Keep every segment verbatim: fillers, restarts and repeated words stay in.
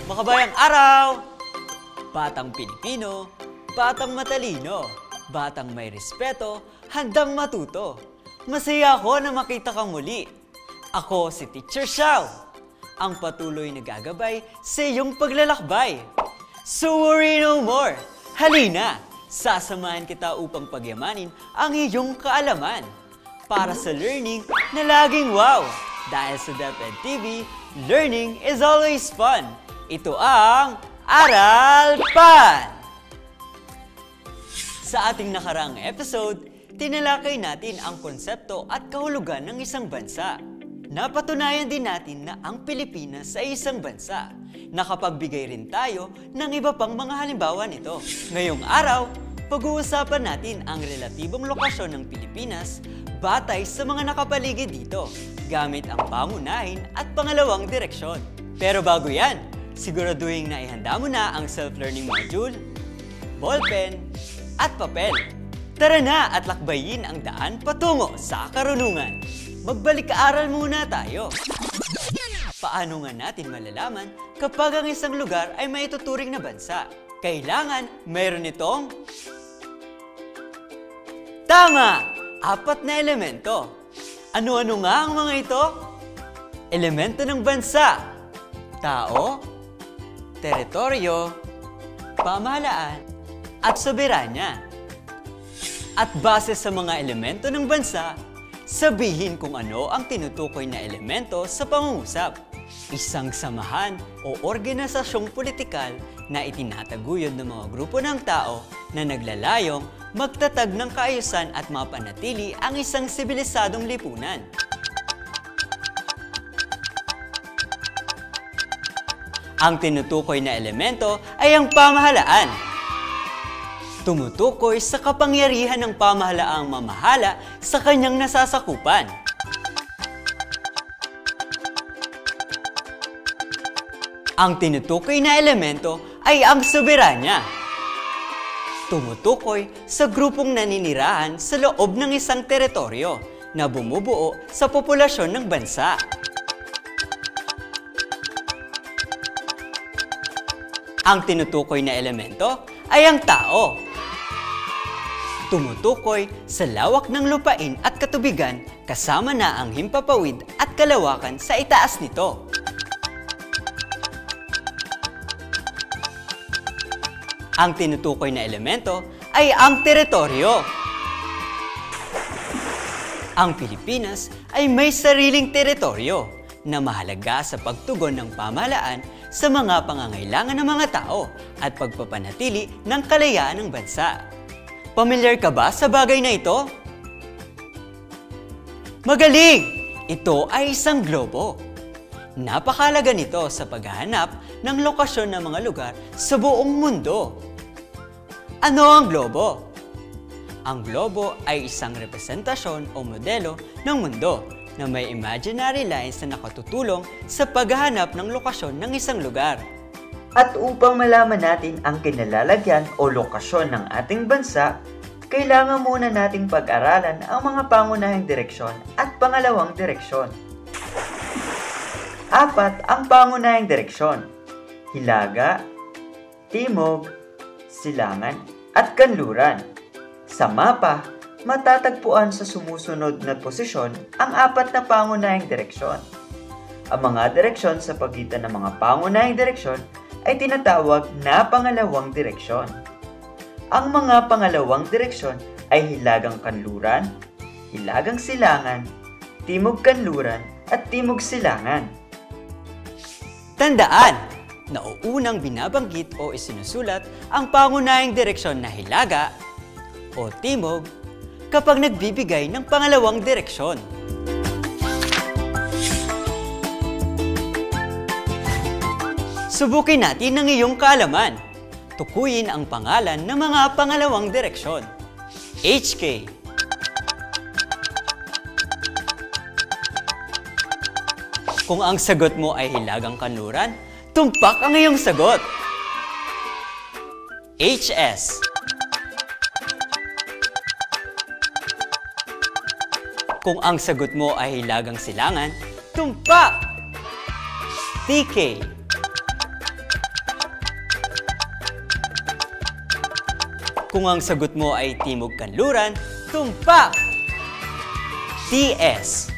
Makabayang araw! Batang Pilipino, batang matalino, batang may respeto, handang matuto. Masaya ako na makita kang muli. Ako si Teacher Xiao, ang patuloy na gagabay sa iyong paglalakbay. So worry no more! Halina! Sasamahan kita upang pagyamanin ang iyong kaalaman para sa learning na laging wow. Dahil sa DepEd T V, learning is always fun. Ito ang Aralpan! Sa ating nakaraang episode, tinalakay natin ang konsepto at kahulugan ng isang bansa. Napatunayan din natin na ang Pilipinas ay isang bansa. Nakapagbigay rin tayo ng iba pang mga halimbawa nito. Ngayong araw, pag-uusapan natin ang relatibong lokasyon ng Pilipinas batay sa mga nakapaligid dito, gamit ang pangunahin at pangalawang direksyon. Pero bago yan, siguraduhin na ihanda mo na ang self-learning module, ballpen, at papel. Tara na at lakbayin ang daan patungo sa karunungan. Magbalik-aaral muna tayo. Paano nga natin malalaman kapag ang isang lugar ay may tuturing na bansa? Kailangan mayroon itong tama! Apat na elemento. Ano-ano nga ang mga ito? Elemento ng bansa, tao, teritoryo, pamahalaan, at soberanya. At base sa mga elemento ng bansa, sabihin kung ano ang tinutukoy na elemento sa pangungusap. Isang samahan o organisasyong politikal na itinataguyod ng mga grupo ng tao na naglalayong magtatag ng kaayusan at mapanatili ang isang sibilisadong lipunan. Ang tinutukoy na elemento ay ang pamahalaan. Tumutukoy sa kapangyarihan ng pamahalaang mamahala sa kanyang nasasakupan. Ang tinutukoy na elemento ay ang soberanya. Tumutukoy sa grupong naninirahan sa loob ng isang teritoryo na bumubuo sa populasyon ng bansa. Ang tinutukoy na elemento ay ang tao. Tumutukoy sa lawak ng lupain at katubigan kasama na ang himpapawid at kalawakan sa itaas nito. Ang tinutukoy na elemento ay ang teritoryo. Ang Pilipinas ay may sariling teritoryo na mahalaga sa pagtugon ng pamahalaan sa mga pangangailangan ng mga tao at pagpapanatili ng kalayaan ng bansa. Pamilyar ka ba sa bagay na ito? Magaling! Ito ay isang globo. Napakahalaga nito sa paghahanap ng lokasyon ng mga lugar sa buong mundo. Ano ang globo? Ang globo ay isang representasyon o modelo ng mundo na may imaginary lines na nakatutulong sa paghahanap ng lokasyon ng isang lugar. At upang malaman natin ang kinalalagyan o lokasyon ng ating bansa, kailangan muna nating pag-aralan ang mga pangunahing direksyon at pangalawang direksyon. Apat ang pangunahing direksyon: hilaga, timog, silangan, at kanluran. Sa mapa, matatagpuan sa sumusunod na posisyon ang apat na pangunahing direksyon. Ang mga direksyon sa pagitan ng mga pangunahing direksyon ay tinatawag na pangalawang direksyon. Ang mga pangalawang direksyon ay hilagang kanluran, hilagang silangan, timog kanluran, at timog silangan. Tandaan! Nauunang binabanggit o isinusulat ang pangunahing direksyon na hilaga o timog kapag nagbibigay ng pangalawang direksyon. Subukin natin ang iyong kaalaman. Tukuyin ang pangalan ng mga pangalawang direksyon. H K. Kung ang sagot mo ay hilagang kanluran, tumpak ang iyong sagot. H S. Kung ang sagot mo ay hilagang silangan, tumpak. T K. Kung ang sagot mo ay Timog Kanluran, tumpak! T S.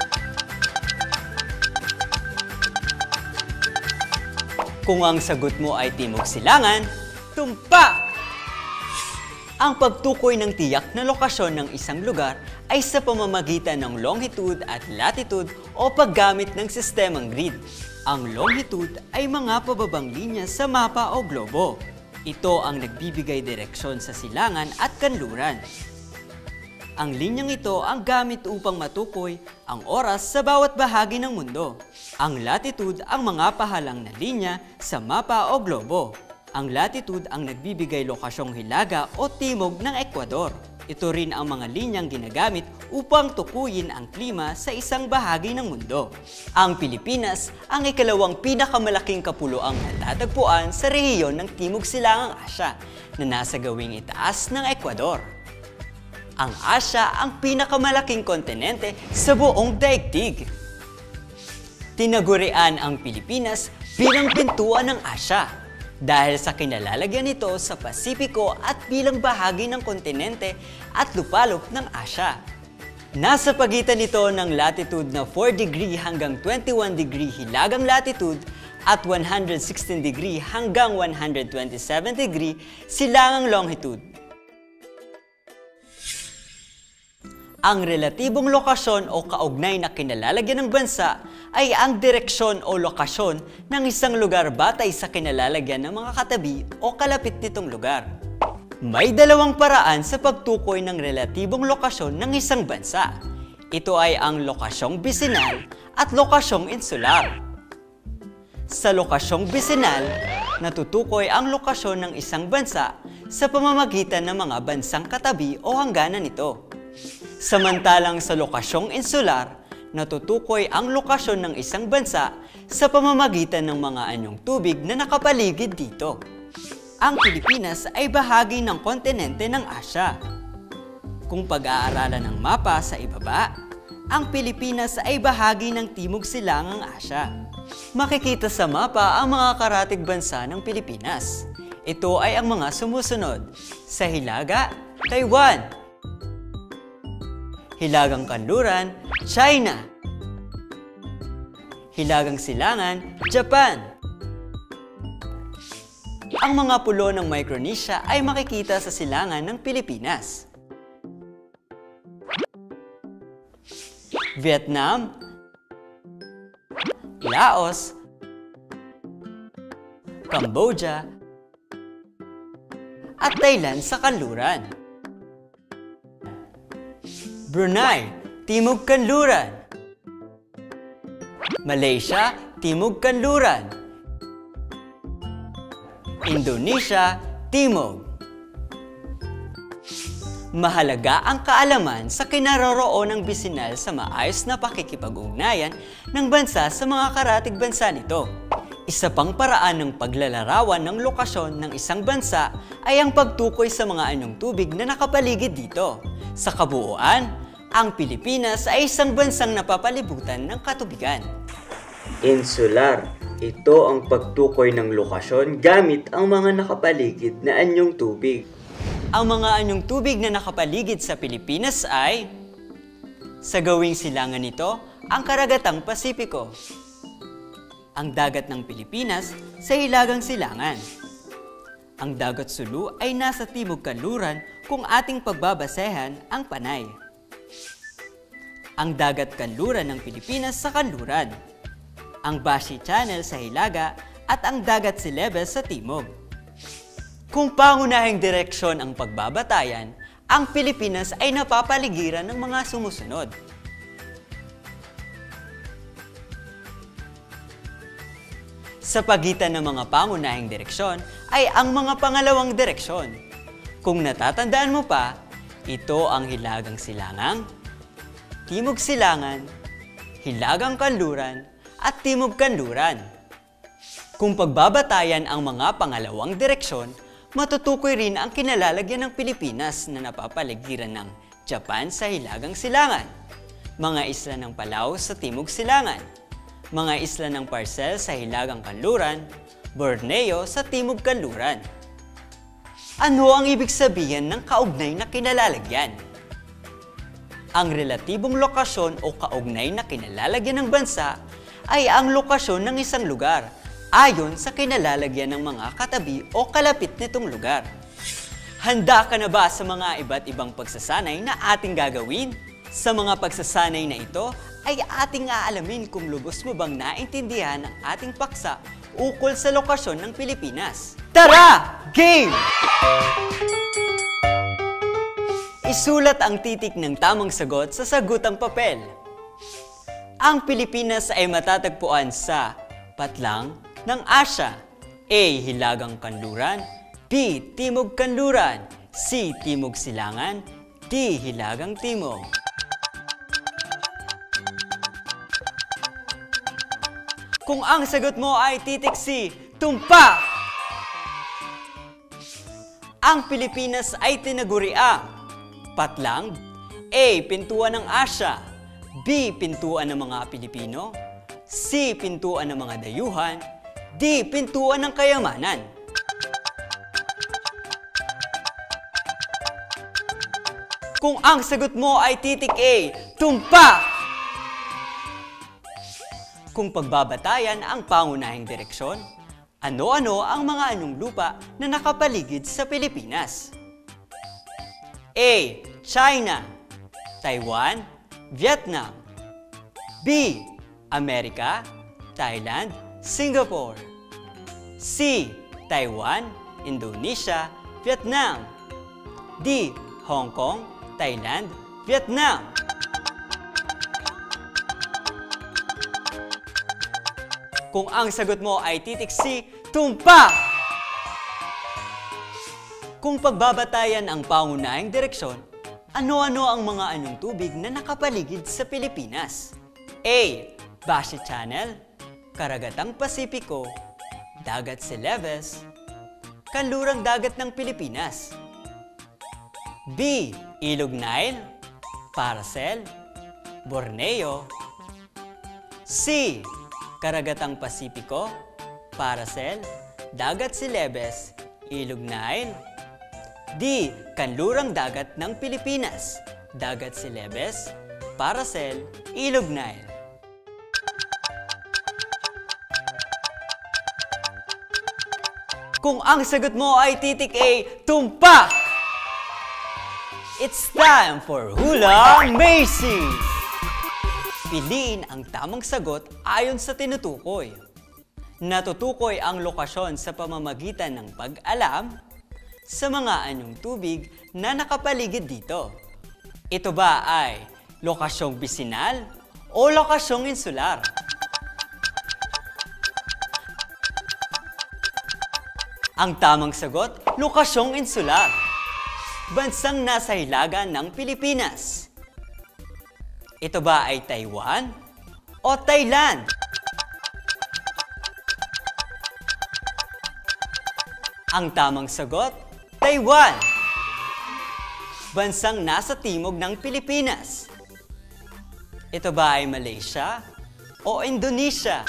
Kung ang sagot mo ay Timog Silangan, tumpak! Ang pagtukoy ng tiyak na lokasyon ng isang lugar ay sa pamamagitan ng longitude at latitude o paggamit ng sistemang grid. Ang longitude ay mga pababang linya sa mapa o globo. Ito ang nagbibigay direksyon sa silangan at kanluran. Ang linyang ito ang gamit upang matukoy ang oras sa bawat bahagi ng mundo. Ang latitude ang mga pahalang na linya sa mapa o globo. Ang latitude ang nagbibigay lokasyong hilaga o timog ng Ecuador. Ito rin ang mga linyang ginagamit upang tukuyin ang klima sa isang bahagi ng mundo. Ang Pilipinas ang ikalawang pinakamalaking kapuluang natatagpuan sa rehiyon ng Timog Silangang Asya na nasa gawing itaas ng Ecuador. Ang Asya ang pinakamalaking kontinente sa buong daigdig. Tinagurian ang Pilipinas bilang pintuan ng Asya dahil sa kinalalagyan nito sa Pasipiko at bilang bahagi ng kontinente at lupalop ng Asya. Nasa pagitan nito ng latitude na four degree hanggang twenty-one degree hilagang latitude at one hundred sixteen degree hanggang one hundred twenty-seven degree silangang longitude. Ang relatibong lokasyon o kaugnay na kinalalagyan ng bansa ay ang direksyon o lokasyon ng isang lugar batay sa kinalalagyan ng mga katabi o kalapit nitong lugar. May dalawang paraan sa pagtukoy ng relatibong lokasyon ng isang bansa. Ito ay ang lokasyong bisinal at lokasyong insular. Sa lokasyong bisinal, natutukoy ang lokasyon ng isang bansa sa pamamagitan ng mga bansang katabi o hangganan nito. Samantalang sa lokasyong insular, natutukoy ang lokasyon ng isang bansa sa pamamagitan ng mga anyong tubig na nakapaligid dito. Ang Pilipinas ay bahagi ng kontinente ng Asya. Kung pag-aaralan ng mapa sa ibaba, ang Pilipinas ay bahagi ng Timog Silangang Asya. Makikita sa mapa ang mga karatig bansa ng Pilipinas. Ito ay ang mga sumusunod: sa hilaga, Taiwan; hilagang kanluran, China; hilagang silangan, Japan. Ang mga pulo ng Micronesia ay makikita sa silangan ng Pilipinas. Vietnam, Laos, Cambodia, at Thailand sa kanluran. Brunei, Timog Kanluran; Malaysia, Timog Kanluran; Indonesia, Timog. Mahalaga ang kaalaman sa kinaroroonang bisinal sa maayos na pakikipag-ugnayan ng bansa sa mga karatig bansa nito. Isa pang paraan ng paglalarawan ng lokasyon ng isang bansa ay ang pagtukoy sa mga anyong tubig na nakapaligid dito. Sa kabuuan, ang Pilipinas ay isang bansang napapalibutan ng katubigan. Insular. Ito ang pagtukoy ng lokasyon gamit ang mga nakapaligid na anyong tubig. Ang mga anyong tubig na nakapaligid sa Pilipinas ay: sa gawing silangan nito, ang karagatang Pasipiko; ang dagat ng Pilipinas sa hilagang silangan; ang dagat Sulu ay nasa Timog Kanluran kung ating pagbabasehan ang Panay; ang dagat kanluran ng Pilipinas sa kanluran; ang Bashi Channel sa hilaga at ang dagat Celebes sa timog. Kung pangunahing direksyon ang pagbabatayan, ang Pilipinas ay napapaligiran ng mga sumusunod. Sa pagitan ng mga pangunahing direksyon ay ang mga pangalawang direksyon. Kung natatandaan mo pa, ito ang hilagang silangang, timog silangan, hilagang kanluran, at timog kanluran. Kung pagbabatayan ang mga pangalawang direksyon, matutukoy rin ang kinalalagyan ng Pilipinas na napapaligiran ng Japan sa hilagang silangan, mga isla ng Palau sa timog silangan, mga isla ng Parcel sa hilagang kanluran, Borneo sa timog kanluran. Ano ang ibig sabihin ng kaugnay na kinalalagyan? Ang relatibong lokasyon o kaugnay na kinalalagyan ng bansa ay ang lokasyon ng isang lugar ayon sa kinalalagyan ng mga katabi o kalapit nitong lugar. Handa ka na ba sa mga iba't ibang pagsasanay na ating gagawin? Sa mga pagsasanay na ito ay ating aalamin kung lubos mo bang naintindihan ang ating paksa ukol sa lokasyon ng Pilipinas. Tara! Game! Isulat ang titik ng tamang sagot sa sagutang papel. Ang Pilipinas ay matatagpuan sa patlang ng Asya. A. Hilagang Kanluran. B. Timog Kanluran. C. Timog Silangan. D. Hilagang Timog. Kung ang sagot mo ay titik C, tumpak! Ang Pilipinas ay tinaguriang patlang. A. Pintuan ng Asya. B. Pintuan ng mga Pilipino. C. Pintuan ng mga dayuhan. D. Pintuan ng kayamanan. Kung ang sagot mo ay titik A, tumpak! Kung pagbabatayan ang pangunahing direksyon, ano-ano ang mga anong lupa na nakapaligid sa Pilipinas? A. China, Taiwan, Vietnam. B. Amerika, Thailand, Singapore. C. Taiwan, Indonesia, Vietnam. D. Hong Kong, Thailand, Vietnam. Kung ang sagot mo ay titik C, tumpak! Kung pagbabatayan ang pangunahing direksyon, ano-ano ang mga anyong tubig na nakapaligid sa Pilipinas? A. Bashi Channel, Karagatang Pasipiko, Dagat Celebes, Kanlurang Dagat ng Pilipinas. B. Ilog Nile, Paracel, Borneo. C. Karagatang Pasipiko, Paracel, Dagat Celebes, Ilog Nile. D. Kanlurang Dagat ng Pilipinas, Dagat Celebes, Paracel, Ilog Nile. Kung ang sagot mo ay titik A, tumpak! It's time for Hula Macy's! Piliin ang tamang sagot ayon sa tinutukoy. Natutukoy ang lokasyon sa pamamagitan ng pag-alam sa mga anyong tubig na nakapaligid dito. Ito ba ay lokasyong bisinal o lokasyong insular? Ang tamang sagot, lokasyong insular. Bansang nasa hilaga ng Pilipinas. Ito ba ay Taiwan o Thailand? Ang tamang sagot, Taiwan. Bansang nasa timog ng Pilipinas. Ito ba ay Malaysia o Indonesia?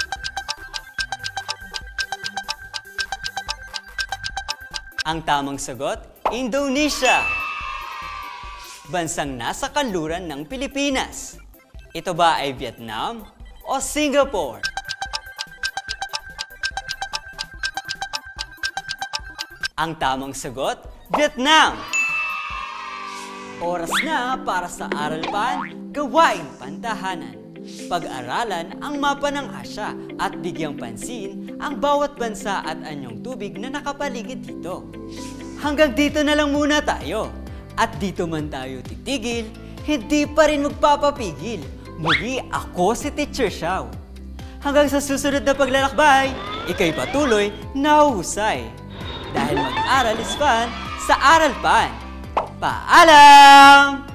Ang tamang sagot, Indonesia. Bansang nasa kanluran ng Pilipinas. Ito ba ay Vietnam o Singapore? Ang tamang sagot, Vietnam. Oras na para sa Aral Pan, Gawaing Pantahanan. Pag-aralan ang mapa ng Asya at bigyang pansin ang bawat bansa at anyong tubig na nakapaligid dito. Hanggang dito na lang muna tayo. At dito man tayo titigil, hindi pa rin magpapapigil. Muli ako si Teacher Xiao. Hanggang sa susunod na paglalakbay, ikay patuloy na husay. Dahil mag-aral is fun sa Aral Pan. Paalam!